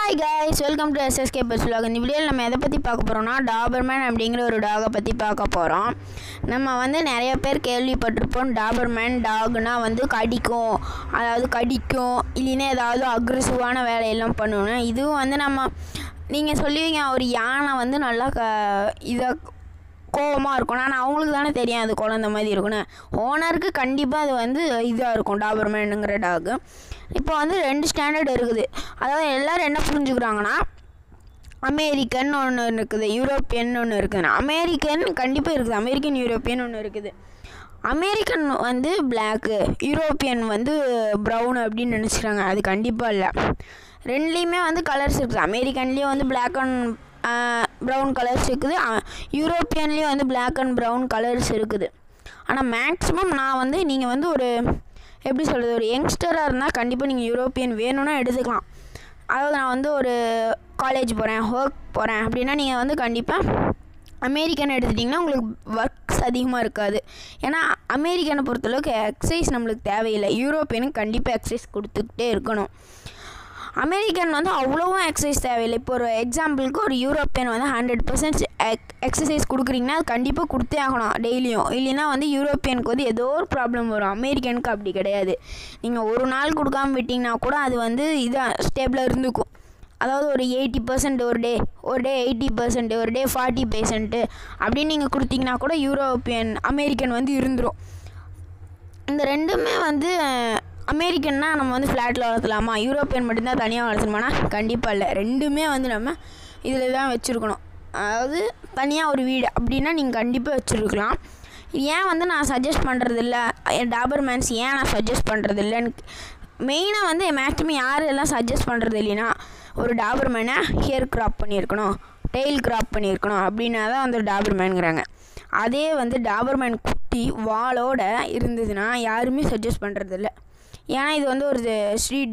Hi guys, welcome to SSK Pets Vlog. இந்த வீடியோவில் நம்ம எதை பற்றி பார்க்க போகிறோம்னா டாபர்மேன் அப்படிங்கிற ஒரு டாகை பற்றி பார்க்க போகிறோம். நம்ம நிறைய பேர் கேள்விப்பட்டிருப்போம் டாபர்மேன் டாக்னா கடிக்கும், அதாவது கடிக்கும் இல்லைன்னா ஏதாவது அக்ரெசிவான வேலையெல்லாம் பண்ணணும். இதுவும் நம்ம நீங்கள் சொல்லுவீங்க ஒரு யானை நல்லா இதை கோவமாக இருக்கும், ஆனால் அவங்களுக்கு தானே தெரியும் அது குழந்த மாதிரி இருக்குன்னு. ஓனருக்கு கண்டிப்பாக அது இதாக இருக்கும் டாபர்மேனுங்கிற டாகு. இப்போ 2 ஸ்டாண்டர்ட் இருக்குது. அதாவது எல்லோரும் என்ன புரிஞ்சுக்கிறாங்கன்னா அமெரிக்கன் ஒன்று இருக்குது, யூரோப்பியன் ஒன்று இருக்குதுன்னா. அமெரிக்கன் கண்டிப்பாக இருக்குது, அமெரிக்கன் யூரோப்பியன் ஒன்று இருக்குது. அமெரிக்கன் பிளாக்கு, யூரோப்பியன் ப்ரௌன் அப்படின்னு நினச்சிக்கிறாங்க. அது கண்டிப்பாக இல்லை. ரெண்டுலேயுமே கலர்ஸ் இருக்குது. அமெரிக்கன்லேயும் பிளாக் அண்ட் ப்ரௌன் கலர்ஸ் இருக்குது, யூரோப்பியன்லேயும் பிளாக் அண்ட் ப்ரௌன் கலர்ஸ் இருக்குது. ஆனால் மேக்ஸிமம் நான் நீங்கள் ஒரு எப்படி சொல்கிறது, ஒரு யங்ஸ்டராக இருந்தால் கண்டிப்பாக நீங்கள் யூரோப்பியன் வேணும்னா எடுத்துக்கலாம். அதாவது நான் ஒரு காலேஜ் போகிறேன், ஒர்க் போகிறேன் அப்படின்னா நீங்கள் கண்டிப்பாக அமெரிக்கன் எடுத்துட்டிங்கன்னா உங்களுக்கு ஒர்க்ஸ் அதிகமாக இருக்காது. ஏன்னா அமெரிக்கனை பொறுத்தளவுக்கு எக்ஸசைஸ் நம்மளுக்கு தேவையில்லை. யூரோப்பியனுக்கு கண்டிப்பாக எக்ஸசைஸ் கொடுத்துக்கிட்டே இருக்கணும். அமெரிக்கன் அவ்வளோவும் எக்ஸசைஸ் தேவையில்லை. இப்போ ஒரு எக்ஸாம்பிளுக்கு ஒரு யூரோப்பியன் 100% எக்ஸசைஸ் கொடுக்குறீங்கன்னா அது கண்டிப்பாக கொடுத்தே ஆகணும் டெய்லியும். இல்லைன்னா யூரோப்பியனுக்கு ஏதோ ஒரு ப்ராப்ளம் வரும். அமெரிக்கனுக்கு அப்படி கிடையாது. நீங்கள் ஒரு நாள் கொடுக்காமல் விட்டிங்கன்னா கூட அது இதாக ஸ்டேபிளாக இருந்துக்கும். அதாவது ஒரு 80% ஒரு டே 80%, ஒரு டே 40% அப்படின்னு நீங்கள் கொடுத்தீங்கன்னா கூட அமெரிக்கன் இருந்துடும். இந்த ரெண்டுமே அமெரிக்கன்னா நம்ம ஃப்ளாட்டில் வளர்த்தலாமா, யூரோப்பியன் மட்டும்தான் தனியாக வளர்த்தணுமானா கண்டிப்பாக இல்லை. ரெண்டுமே நம்ம இதில் தான் வச்சுருக்கணும். அதாவது தனியாக ஒரு வீடு அப்படின்னா நீங்கள் கண்டிப்பாக வச்சுருக்கலாம். ஏன் நான் சஜஸ்ட் பண்ணுறதில்ல டாபர்மேன்ஸ், ஏன் நான் சஜஸ்ட் பண்ணுறதில்லன்னு மெயினாக மேக்ஸிமம் யாரெல்லாம் சஜஸ்ட் பண்ணுறது இல்லைன்னா, ஒரு டாபர்மேனை ஹேர் கிராப் பண்ணியிருக்கணும், டெய்ல் கிராப் பண்ணியிருக்கணும் அப்படின்னா தான் டாபர்மேனுங்கிறாங்க. அதே டாபர்மேன் குட்டி வாளோட இருந்ததுன்னா யாருமே சஜஸ்ட் பண்ணுறதில்ல. ஏன்னா இது ஒரு ஸ்ட்ரீட்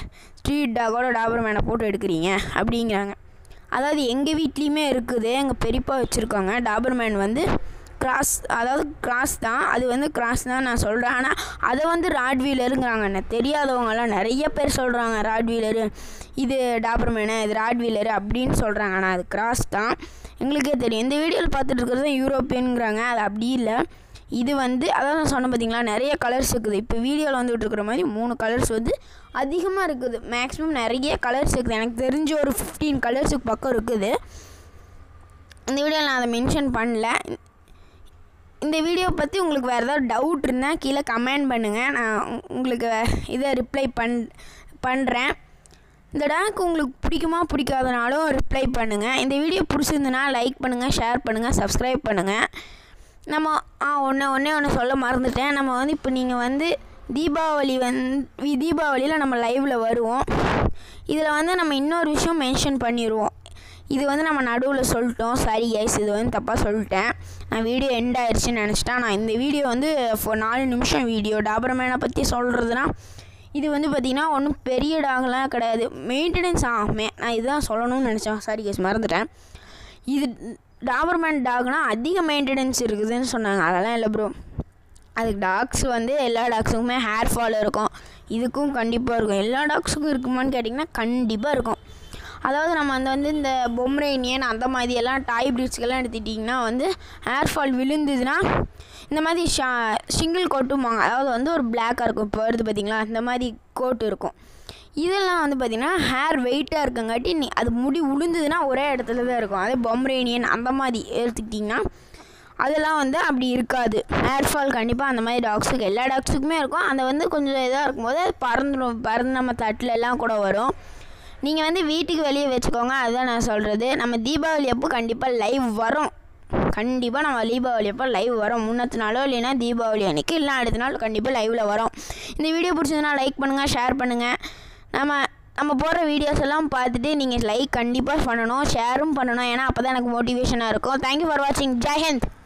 டாகோட டாபர்மேனை போட்டு எடுக்கிறீங்க அப்படிங்கிறாங்க. அதாவது எங்கள் வீட்லேயுமே இருக்குது, எங்கள் பெரியப்பா வச்சுருக்காங்க டாபர்மேன் கிராஸ் தான். அது கிராஸ் தான் நான் சொல்கிறேன். ஆனால் அதை ராட்வீலருங்கிறாங்க. தெரியாதவங்கலாம் நிறைய பேர் சொல்கிறாங்க ராட்வீலரு, இது டாபர்மேனு, இது ராட்வீலரு அப்படின்னு சொல்கிறாங்க. ஆனால் அது கிராஸ் தான், எங்களுக்கே தெரியும். இந்த வீடியோவில் பார்த்துட்டு இருக்கிறது தான் யூரோப்பியனுங்கிறாங்க. அது அப்படி இல்லை. இது அதான் நான் சொன்னேன் பார்த்தீங்களா, நிறைய கலர்ஸ் இருக்குது. இப்போ வீடியோவில் வந்துட்டு இருக்கிற மாதிரி 3 கலர்ஸ் அதிகமாக இருக்குது. மேக்ஸிமம் நிறைய கலர்ஸ் இருக்குது. எனக்கு தெரிஞ்ச ஒரு 15 கலர்ஸுக்கு பக்கம் இருக்குது. இந்த வீடியோவில் நான் அதை மென்ஷன் பண்ணல. இந்த வீடியோ பற்றி உங்களுக்கு வேறு ஏதாவது டவுட் இருந்தால் கீழே கமெண்ட் பண்ணுங்கள், நான் உங்களுக்கு இதை ரிப்ளை பண்ணுறேன். இந்த டாக் உங்களுக்கு பிடிக்குமா பிடிக்காதனாலும் ரிப்ளை பண்ணுங்கள். இந்த வீடியோ பிடிச்சிருந்துன்னா லைக் பண்ணுங்கள், ஷேர் பண்ணுங்கள், சப்ஸ்கிரைப் பண்ணுங்கள். நம்ம ஒன்று சொல்ல மறந்துட்டேன். நம்ம இப்போ நீங்கள் தீபாவளியில் நம்ம லைவில் வருவோம். இதில் நம்ம இன்னொரு விஷயம் மென்ஷன் பண்ணிடுவோம். இது நம்ம நடுவில் சொல்லிட்டோம், சாரி கைஸ், இது தப்பாக சொல்லிட்டேன். நான் வீடியோ எண்ட் ஆயிடுச்சுன்னு நினச்சிட்டேன். நான் இந்த வீடியோ 4 நிமிஷம் வீடியோ டாபர்மேனை பற்றி சொல்கிறதுனா, இது பார்த்திங்கன்னா ஒன்றும் பெரிய டாக்லாம் கிடையாது. மெயின்டெனன்ஸ் நான் இதுதான் சொல்லணும்னு நினச்சேன், சாரி கைஸ் மறந்துட்டேன். இது டாபர்மேன் டாக்னா அதிக மெயின்டெனன்ஸ் இருக்குதுன்னு சொன்னாங்க. அதெல்லாம் இல்லை ப்ரோ. அதுக்கு டாக்ஸ் எல்லா டாக்ஸுக்குமே ஹேர் ஃபால் இருக்கும், இதுக்கும் கண்டிப்பாக இருக்கும். எல்லா டாக்ஸுக்கும் இருக்குமான்னு கேட்டிங்கன்னா கண்டிப்பாக இருக்கும். அதாவது நம்ம இந்த பொம்ரேனியன் அந்த மாதிரியெல்லாம் டாய் ப்ரீட்ஸ்க்கெல்லாம் எடுத்துட்டிங்கன்னா ஹேர் ஃபால் விழுந்ததுன்னா இந்த மாதிரி சிங்கிள் கோட்டுமாங்க. அதாவது ஒரு பிளாக்காக இருக்கும். இப்போ வருது பார்த்திங்களா, இந்த மாதிரி கோட்டு இருக்கும். இதெல்லாம் பார்த்திங்கன்னா ஹேர் வெயிட்டாக இருக்குங்காட்டி அது முடி உளுந்ததுன்னா ஒரே இடத்துல தான் இருக்கும். அதே பொம்ரேனியன் அந்த மாதிரி எடுத்துக்கிட்டிங்கன்னா அதெல்லாம் அப்படி இருக்காது. ஹேர் ஃபால் கண்டிப்பாக அந்த மாதிரி டாக்ஸுக்கு, எல்லா டாக்ஸுக்குமே இருக்கும். அந்த கொஞ்சம் இதாக இருக்கும்போது அது பறந்து நம்ம தட்டில் எல்லாம் கூட வரும். நீங்கள் வீட்டுக்கு வெளியே வச்சுக்கோங்க, அதுதான் நான் சொல்கிறது. நம்ம தீபாவளி அப்போ கண்டிப்பாக லைவ் வரும். கண்டிப்பாக நம்ம தீபாவளி அப்போ லைவ் வரும். முன்னத்து நாளோ இல்லைன்னா தீபாவளி அன்றைக்கி, இல்லை அடுத்த நாள் கண்டிப்பாக லைவில் வரும். இந்த வீடியோ பிடிச்சதுன்னா லைக் பண்ணுங்கள், ஷேர் பண்ணுங்கள். நம்ம போடுற வீடியோஸ் எல்லாம் பார்த்துட்டு நீங்கள் லைக் கண்டிப்பாக பண்ணணும், ஷேரும் பண்ணணும். ஏன்னா அப்போ தான் எனக்கு மோட்டிவேஷனாக இருக்கும். தேங்க்யூ ஃபார் வாட்சிங். ஜெய் ஹிந்த்.